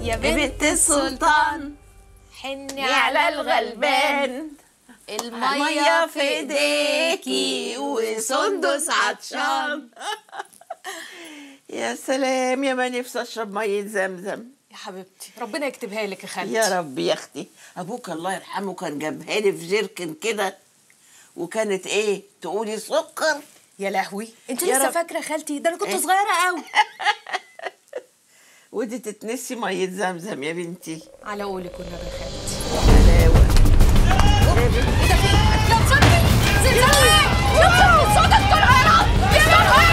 يا بنت السلطان حني على الغلبان، المية في ايديكي وسندس عطشان. يا سلام يا ما نفسي اشرب ميه زمزم. يا حبيبتي ربنا يكتبها لك يا خالتي. يا رب يا اختي، ابوك الله يرحمه كان جابها لي في جيركن كده، وكانت ايه تقولي سكر. يا لهوي انت لسه فاكره خالتي؟ ده انا كنت صغيره قوي. ودي تتنسي ميه زمزم يا بنتي. على قولك والنبي يا خالتي. حلاوه. يا بصرتي زلزال، يا بصرتي صوت الطيران، يا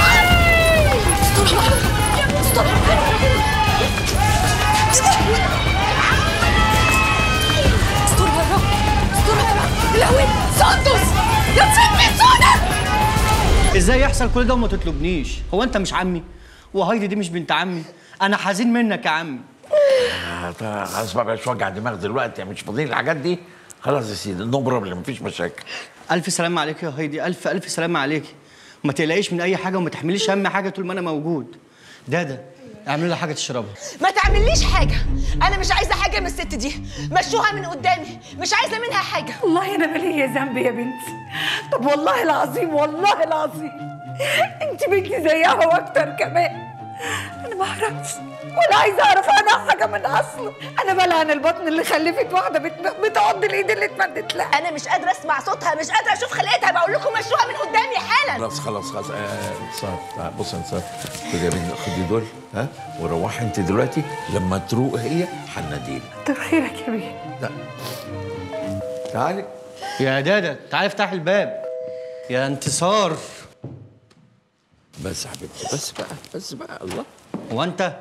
ازاي يحصل كل ده وما تطلبنيش؟ هو انت مش عمي؟ وهايدي دي مش بنت عمي؟ انا حزين منك يا عمي. خلاص بقى مش وجع دماغ دلوقتي، مش فاضيين الحاجات دي. خلاص يا سيدي نو بروبلم، مفيش مشاكل. الف سلامة عليك يا هايدي، الف سلامة عليكي. وما تقلقيش من اي حاجه وما تحمليش هم حاجه طول ما انا موجود. دادا اعملي لها حاجه تشربها. ما تعمليش حاجه، انا مش عايزه حاجه من الست دي، مشوها من قدامي، مش عايزه منها حاجه. والله انا مالي ذنب يا بنتي. طب والله العظيم والله العظيم انت بنتي زيها واكتر كمان. انا ما اعرفش ولا عايزه اعرف عنها حاجه من اصله. انا بلعن البطن اللي خلفت واحده بتعض الايد اللي اتمدت لها. انا مش قادره اسمع صوتها، مش قادره اشوف خلقتها، بقول لكم مشوها من قدامي حالا. خلاص انتصار، بص يا انتصار، خدي يا بنتي، خدي دول ها وروحي انت دلوقتي، لما تروق هي هنادينا. كتر خيرك يا بيه. لا تعالي يا دادا تعالي افتحي الباب. يا انتصار. بس يا حبيبتي، بس بقى الله. هو انت؟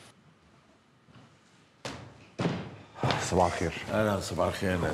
صباح الخير. اهلا، صباح الخير. اهلا.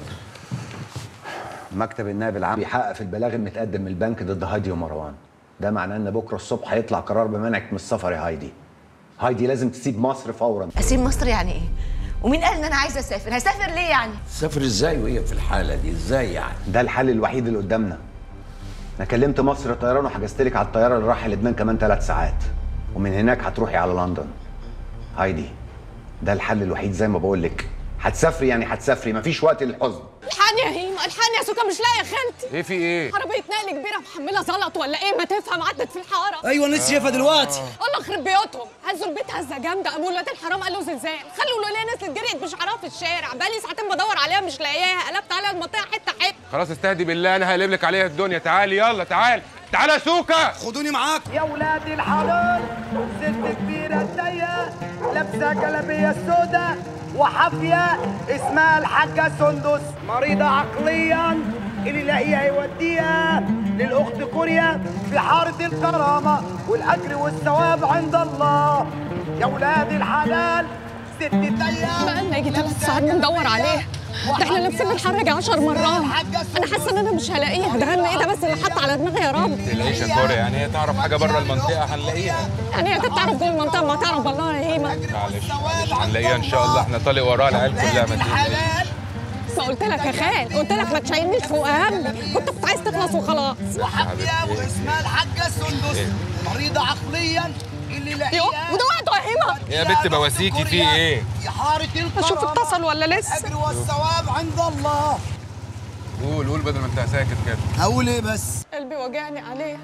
مكتب النائب العام بيحقق في البلاغ المتقدم من البنك ضد هايدي ومروان. ده معناه ان بكره الصبح هيطلع قرار بمنعك من السفر يا هايدي. هايدي لازم تسيب مصر فورا. اسيب مصر يعني ايه؟ ومين قال ان انا عايزه اسافر؟ هسافر ليه يعني؟ تسافر ازاي وهي في الحاله دي؟ ازاي يعني؟ ده الحل الوحيد اللي قدامنا. انا كلمت مصر طيران وحجزت لك على الطياره اللي رايحه لبنان كمان 3 ساعات، ومن هناك هتروحي على لندن. هايدي ده الحل الوحيد زي ما بقول لك. هتسافري يعني هتسافري، مفيش وقت للحزن. الحقني يا هيما، الحقني يا سوكا، مش لاقيه خالتي. ايه في ايه؟ عربيه نقل كبيره محمله زلط ولا ايه؟ ما تفهم، عدت في الحاره. ايوه انا لسه شايفها دلوقتي. الله يخرب بيوتهم، هزوا البيت هزه جامده، قاموا ولاد الحرام قالوا زلزال، خلوا الوليه نزلت جريت بشعرها في الشارع، بقالي ساعتين بدور عليها مش لاقياها، قلبت عليها المنطقه حته حته. خلاص استهدي بالله، انا هقلب لك عليها الدنيا. تعالي يلا، تعالي يا سوكا، خدوني معاك. يا ولاد الحلال، ست كبيره ضيقه لابسه جلابيه سودا وحافيه اسمها الحاجه سندس، مريضه عقليا، اللي يلاقيها يوديها للاخت كوريا في حاره الكرامه، والاجر والثواب عند الله. يا ولاد الحلال، ست ضيقه بقالنا يجي 3 ساعات بندور عليها، ده احنا لابسين الحرج 10 مرات. انا حاسه ان انا مش هلاقيها، ده غم ايه ده بس اللي حط على دماغي يا رب. ما تقلقيش يا كوريا، يعني هي تعرف حاجه بره المنطقه هنلاقيها. يعني هي كانت تعرف جوه المنطقه ما تعرف والله يا هيما. معلش هنلاقيها ان شاء الله، احنا طالق وراها العيال كلها. ما تقلقيش. ما قلت لك يا خال، قلت لك ما تشيلنيش فوق همي، كنت عايز تخلص وخلاص. وحافيه واسمها الحاجه سندس، مريضه عقليا، اللي يلاقيها وده وقته يا هيما. يا بنت بواسيكي في ايه؟ في حاره الكرامه، اشوف اتصل ولا لسه. الاجر والثواب عند الله. قول بدل ما انت ساكت كده. هقول ايه بس؟ قلبي وجعني عليها،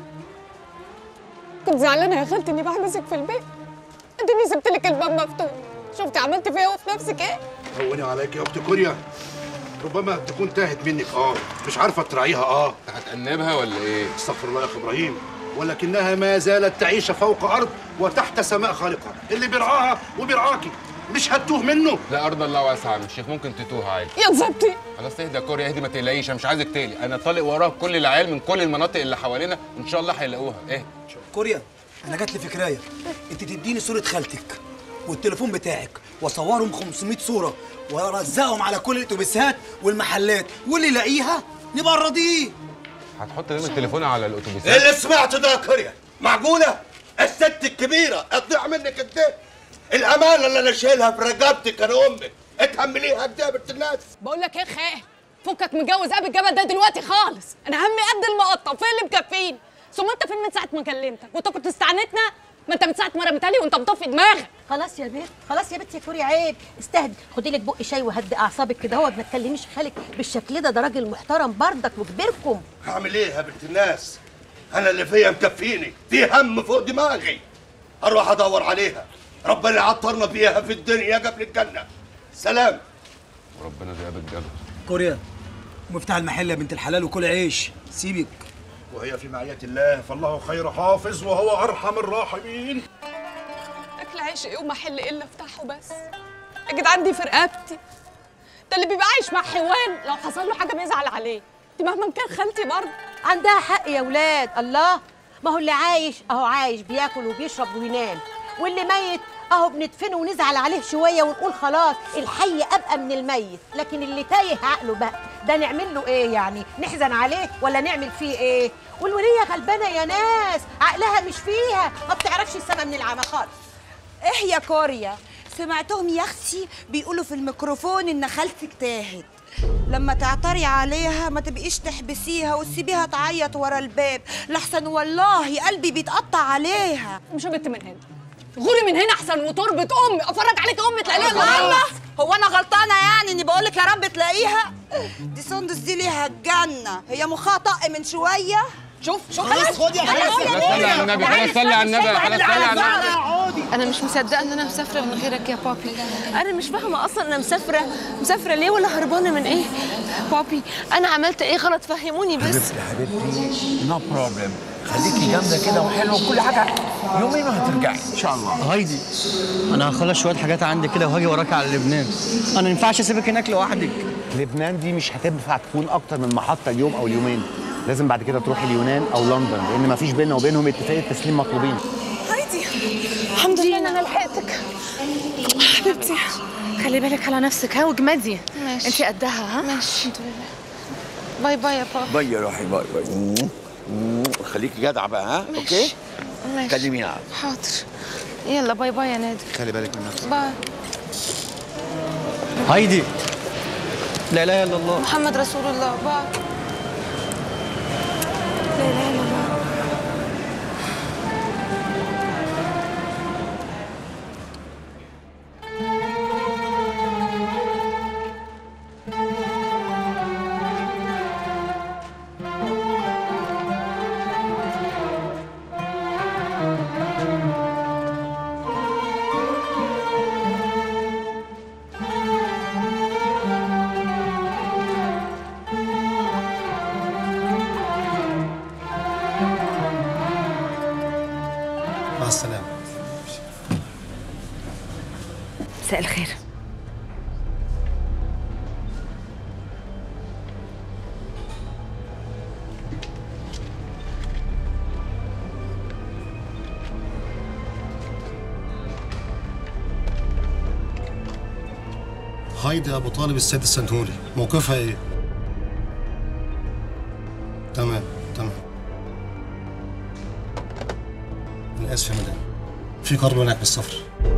كنت زعلانه يا خالتي اني بحبسك في البيت، اديني سبت لك الباب مفتوح، شفتي عملت فيا وفي نفسك ايه؟ هوني عليك يا اخت كوريا، ربما تكون تاهت منك، مش عارفه تراعيها. هتأنبها ولا ايه؟ استغفر الله يا اخ ابراهيم، ولكنها ما زالت تعيش فوق ارض وتحت سماء خالقها، اللي بيرعاها وبيرعاكي مش هتوه منه. لا ارض الله واسعه يا الشيخ، ممكن تتوه عادي. يا زبطي خلاص اهدى يا كوريا، اهدي ما تقلقيش، انا مش عايزك تقلق، انا طالق وراها كل العيال من كل المناطق اللي حوالينا، ان شاء الله هيلاقوها. ايه كوريا، انا جات لي فكرايه، انت تديني صوره خالتك والتليفون بتاعك واصورهم 500 صوره وارزقهم على كل الاتوبيسات والمحلات، واللي يلاقيها نبقى نراضيه. هتحط رقم التليفون على الاتوبيسات؟ ايه اللي سمعته ده يا كوريا؟ معقوله الست الكبيره تضيع منك قد ايه؟ الامانه اللي انا شايلها في رقبتك انا امك، اتحمليها قد ايه يا بنت الناس؟ بقول لك ايه خال، فكك متجوز ابي الجبل ده دلوقتي خالص، انا همي قد المقطم، فين اللي مكفيني؟ ثم انت فين من ساعه ما كلمتك؟ وانت كنت استعنتنا؟ ما انت من ساعه ما رميتها لي وانت مطفي دماغك. خلاص يا بنت، خلاص يا بنت يا كوري، عيب، استهدي، خدي لك بق شاي وهدي اعصابك كده. هو ما تكلميش خالك بالشكل ده راجل محترم بردك وكبيركم. هعمل ايه يا بنت الناس؟ انا اللي فيا مكفيني، في هم فوق دماغي. اروح ادور عليها، ربنا يعطرنا بيها في الدنيا قبل الجنه. سلام. وربنا ذئاب الجبل. كوريا، مفتاح المحل يا بنت الحلال وكل عيش، سيبك. وهي في معية الله فالله خير حافظ وهو ارحم الراحمين. اكل عيش ايه ومحل ايه اللي افتحه بس؟ يا جدعان دي في رقبتي. ده اللي بيبقى عايش مع حيوان لو حصل له حاجه بيزعل عليه. دي مهما كان خالتي برضه عندها حق يا ولاد. الله، ما هو اللي عايش اهو عايش بياكل وبيشرب وينام، واللي ميت اهو بندفنه ونزعل عليه شويه ونقول خلاص الحي ابقى من الميت. لكن اللي تايه عقله بقى ده نعمل له ايه يعني؟ نحزن عليه ولا نعمل فيه ايه؟ والوليه غلبانه يا ناس، عقلها مش فيها، ما بتعرفش السما من العمى خالص. ايه يا كوريا، سمعتهم يا اختي بيقولوا في الميكروفون ان خالتك تاهت. لما تعتري عليها ما تبقيش تحبسيها وتسيبيها تعيط ورا الباب، لحسن والله قلبي بيتقطع عليها. مش بنت من هنا، غوري من هنا احسن وتربة امي، افرج عليك امي تلاقيها الله، هو انا غلطانه يعني اني بقول لك يا رب تلاقيها؟ دي سندس دي ليها الجنه، هي مخها طق من شويه. شوف خلاص خدي يا خلاص صلي على النبي، خلاص صلي على النبي، خلاص صلي على النبي. انا مش مصدقه ان انا مسافره من غيرك يا بابي. انا مش فاهمه اصلا انا مسافره ليه ولا هربانه من ايه. بابي انا عملت ايه غلط؟ فهموني بس. حبيبتي نو بروبلم، خليكي جامده كده وحلوه وكل حاجه، يومين وهترجعي ان شاء الله. هايدي، انا هخلص شويه حاجات عندي كده وهاجي وراكي على لبنان. انا ما ينفعش اسيبك هناك لوحدك. لبنان دي مش هتنفع تكون اكتر من محطه اليوم او اليومين، لازم بعد كده تروحي اليونان او لندن، لان ما فيش بيننا وبينهم اتفاقيه تسليم مطلوبين. هايدي الحمد لله ان انا لحقتك حبيبتي. خلي بالك على نفسك ها واجمدي. ماشي انت قدها ها. ماشي الحمد لله. باي باي يا بابا. باي يا روحي، باي باي. خليكي جدعه بقى ها. اوكي ماشي كلميني عاد. حاضر. يلا باي باي يا نادر. خلي بالك من نفسك. باي. هايدي، لا اله الا الله محمد رسول الله. باي. لا اله الا الله. مع السلامة. مساء الخير. هايدي ابو طالب السيد السنتوري، موقفها ايه؟ تمام تمام. انا اسف يا مدام، في قرار هناك بالسفر.